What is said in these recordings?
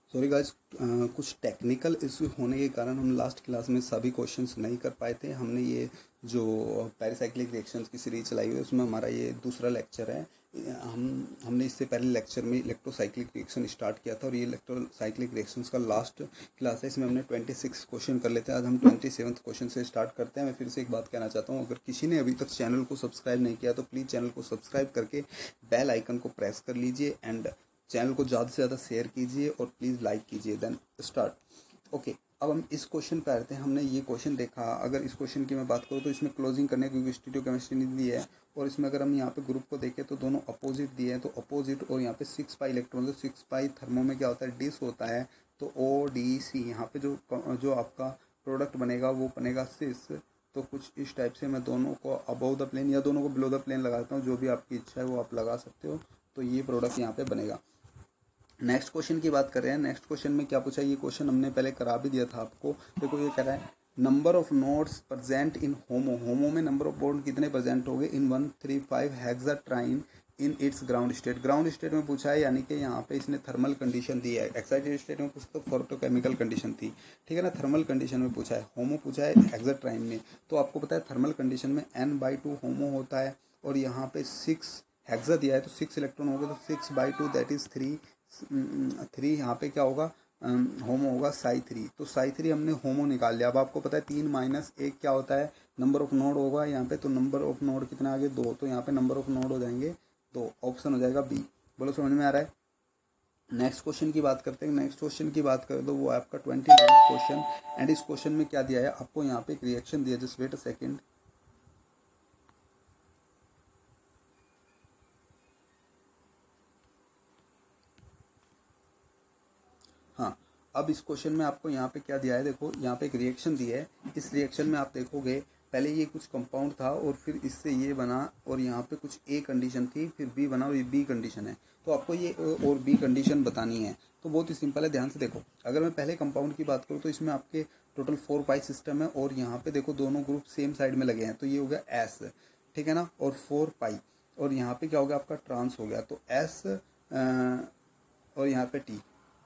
Sorry guys, कुछ technical issue होने के कारण हम लास्ट क्लास में सभी क्वेश्चंस नहीं कर पाए थे। हमने ये जो पेरिसाइक्लिक रिएक्शंस की सीरीज चलाई हुई है उसमें हमारा ये दूसरा लेक्चर है। हमने इससे पहले लेक्चर में इलेक्ट्रोसाइक्लिक रिएक्शन स्टार्ट किया था और ये इलेक्ट्रोसाइक्लिक रिएक्शंस का लास्ट क्लास है। इसमें हमने 26 क्वेश्चन कर लेते हैं। आज हम 27 क्वेश्चन से स्टार्ट करते हैं। मैं फिर से एक बात कहना चाहता हूँ, अगर किसी ने अभी तक चैनल को सब्सक्राइब नहीं किया तो प्लीज़ चैनल को सब्सक्राइब करके बेल आइकन को प्रेस कर लीजिए एंड चैनल को ज़्यादा से ज़्यादा शेयर कीजिए और प्लीज़ लाइक कीजिए। Then start. ओके, अब हम इस क्वेश्चन पर आते हैं। हमने ये क्वेश्चन देखा, अगर इस क्वेश्चन की मैं बात करूँ तो इसमें क्लोजिंग करने क्योंकि स्टीरियोकेमिस्ट्री नहीं दी है और इसमें अगर हम यहाँ पे ग्रुप को देखें तो दोनों अपोजिट दिए हैं, तो अपोजिट और यहाँ पे 6 पाई इलेक्ट्रॉन, तो 6 पाई थर्मो में क्या होता है, डिस होता है, तो ODC यहाँ पे जो आपका प्रोडक्ट बनेगा वो बनेगा सिस। तो कुछ इस टाइप से मैं दोनों को अबव द प्लेन या दोनों को बिलो द प्लेन लगाता हूँ, जो भी आपकी इच्छा है वो आप लगा सकते हो। तो ये प्रोडक्ट यहाँ पे बनेगा। नेक्स्ट क्वेश्चन की बात कर रहे हैं। नेक्स्ट क्वेश्चन में क्या पूछा, ये क्वेश्चन हमने पहले करा भी दिया था आपको। देखो ये कह रहा है number of nodes present in HOMO में नंबर ऑफ बॉन्ड कितने प्रेजेंट हो गए in 135 hexatriene in its ground state. Ground state में पूछा है, यानी कि यहाँ पे इसने थर्मल कंडीशन दी है। एक्साइटेड स्टेट में पूछा तो फोटोकेमिकल कंडीशन थी, ठीक है ना। थर्मल कंडीशन में पूछा है, होमो पूछा है हेक्साट्राइन में, तो आपको पता है थर्मल कंडीशन में N/2 होमो होता है और यहाँ पे 6 हेक्सा दिया है तो 6 इलेक्ट्रॉन हो गए, तो 6/2 दैट इज 3 यहाँ पे क्या होगा, होमो होगा psi3। तो psi3 हमने होमो निकाल लिया। अब आपको पता है 3 माइनस 1 क्या होता है, नंबर ऑफ नोड होगा यहाँ पे। तो नंबर ऑफ नोड कितना आ गए, 2, तो यहाँ पे नंबर ऑफ नोड हो जाएंगे 2, ऑप्शन हो जाएगा बी। बोलो समझ में आ रहा है। नेक्स्ट क्वेश्चन की बात करते हैं। नेक्स्ट क्वेश्चन की बात करें तो वो आपका 29 क्वेश्चन एंड इस क्वेश्चन में क्या दिया है आपको, यहाँ पे एक रिएक्शन दिया, जस्ट वेट अ सेकेंड। हाँ, अब इस क्वेश्चन में आपको यहाँ पे क्या दिया है, देखो यहाँ पे एक रिएक्शन दी है। इस रिएक्शन में आप देखोगे पहले ये कुछ कंपाउंड था और फिर इससे ये बना और यहाँ पे कुछ ए कंडीशन थी, फिर बी बना और ये बी कंडीशन है। तो आपको ये और बी कंडीशन बतानी है। तो बहुत ही सिंपल है, ध्यान से देखो। अगर मैं पहले कंपाउंड की बात करूँ तो इसमें आपके टोटल 4 पाई सिस्टम है और यहाँ पे देखो दोनों ग्रुप सेम साइड में लगे हैं, तो ये हो गया एस, ठीक है ना, और 4 पाई और यहाँ पे क्या हो गया आपका ट्रांस हो गया, तो एस और यहाँ पे टी,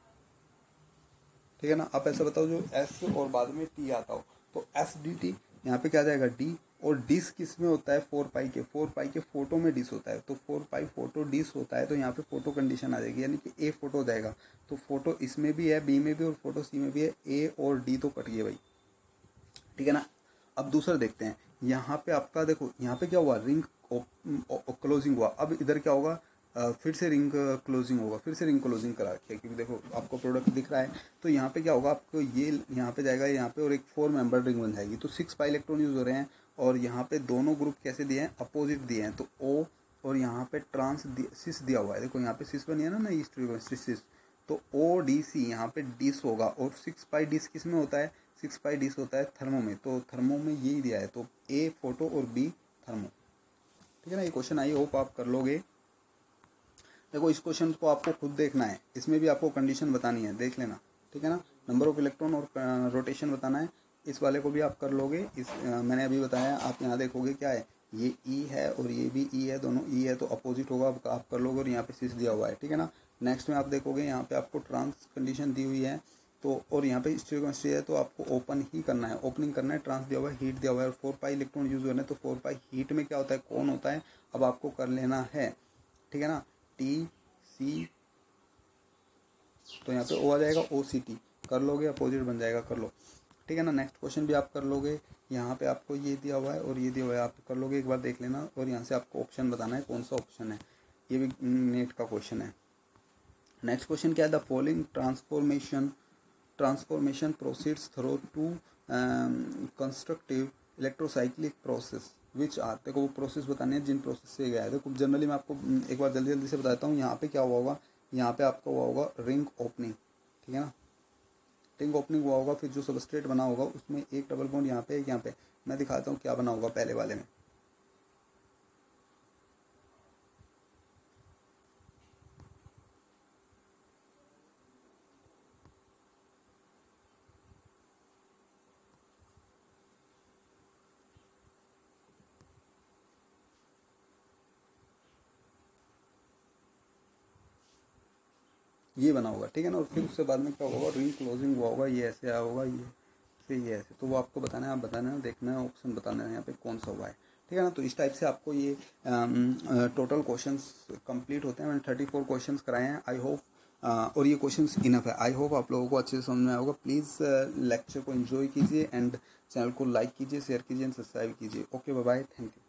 ठीक है ना। आप ऐसा बताओ जो एस और बाद में टी आता हो, तो एस डी टी यहाँ पे क्या आ जाएगा डी। और डिस किस में होता है, 4 पाई के फोटो में डिस होता है, तो 4 पाई फोटो डिस होता है, तो यहाँ पे फोटो कंडीशन आ जाएगी, यानी कि ए फोटो हो जाएगा। तो फोटो इसमें भी है, बी में भी, और फोटो सी में भी है। ए और डी तो कट गए भाई, ठीक है ना। अब दूसरा देखते हैं। यहाँ पे आपका देखो, यहाँ पे क्या हुआ, रिंग क्लोजिंग हुआ। अब इधर क्या होगा, फिर से रिंग क्लोजिंग होगा, फिर से रिंग क्लोजिंग करा रखी है, क्योंकि देखो आपको प्रोडक्ट दिख रहा है। तो यहाँ पे क्या होगा, आपको ये यहाँ पे जाएगा यहाँ पे और एक 4 मेंबर रिंग बन जाएगी। तो 6 पाई इलेक्ट्रॉन यूज हो रहे हैं और यहाँ पे दोनों ग्रुप कैसे दिए हैं, अपोजिट दिए हैं। तो ओ और यहाँ पे ट्रांस सिस दिया हुआ है, देखो यहाँ पे सिस बनी है ना ईस्ट सिस, तो ODC यहाँ पे डिस होगा। और 6 पाई डिस किस में होता है, 6 पाई डिस होता है थर्मो में, तो थर्मो में यही दिया है, तो ए फोटो और बी थर्मो, ठीक है ना। ये क्वेश्चन आई होप आप कर लोगे। देखो इस क्वेश्चन को आपको खुद देखना है, इसमें भी आपको कंडीशन बतानी है, देख लेना, ठीक है ना। नंबर ऑफ इलेक्ट्रॉन और रोटेशन बताना है। इस वाले को भी आप कर लोगे। इस मैंने अभी बताया, आप यहाँ देखोगे क्या है, ये ई है और ये भी ई है, दोनों ई है, तो अपोजिट होगा, आप कर लोगे। और यहाँ पे सिस दिया हुआ है, ठीक है ना। नेक्स्ट में आप देखोगे यहाँ पे आपको ट्रांस कंडीशन दी हुई है, तो और यहाँ पे स्टीरियोकेमिस्ट्री है, तो आपको ओपन ही करना है, ओपनिंग करना है। ट्रांस दिया हुआ है, हीट दिया हुआ है और 4 पाई इलेक्ट्रॉन यूज हो रहे हैं, तो 4 पाई हीट में क्या होता है, कौन होता है, अब आपको कर लेना है, ठीक है ना। टी सी, तो यहाँ पे ओ आ जाएगा, OCT कर लोगे, अपोजिट बन जाएगा, कर लो, ठीक है ना। नेक्स्ट क्वेश्चन भी आप कर लोगे। यहाँ पे आपको ये दिया हुआ है और ये दिया हुआ है, आप कर लोगे, एक बार देख लेना। और यहाँ से आपको ऑप्शन बताना है कौन सा ऑप्शन है, ये भी नेट का क्वेश्चन है। नेक्स्ट क्वेश्चन क्या है, the following transformation proceeds through two constructive electrocyclic process which are. देखो वो प्रोसेस बताने हैं जिन प्रोसेस से गया है। देखो जनरली मैं आपको एक बार जल्दी जल्दी से बताता हूँ। यहाँ पे क्या हुआ होगा, यहाँ पे आपका हुआ होगा रिंग ओपनिंग, ठीक है ना, रिंग ओपनिंग हुआ होगा। फिर जो सबस्ट्रेट बना होगा उसमें एक डबल बॉन्ड यहाँ पे, एक यहाँ पे। मैं दिखाता हूँ क्या बना होगा पहले वाले में। ये बना होगा, ठीक है ना। और फिर उससे बाद में क्या होगा, रिंग क्लोजिंग हुआ होगा, ये ऐसे आया होगा, ये से ये ऐसे, तो वो आपको बताना है, आप बताना है, देखना है, ऑप्शन बताना है यहाँ पे कौन सा हुआ है, ठीक है ना। तो इस टाइप से आपको ये टोटल क्वेश्चंस कंप्लीट होते हैं। मैंने 34 क्वेश्चंस कराए हैं, आई होप और ये क्वेश्चंस इनफ है, आई होप आप लोगों को अच्छे से समझ में आया होगा। प्लीज़ लेक्चर को एंजॉय कीजिए एंड चैनल को लाइक कीजिए, शेयर कीजिए एंड सब्सक्राइब कीजिए। Okay, bye bye, thank you.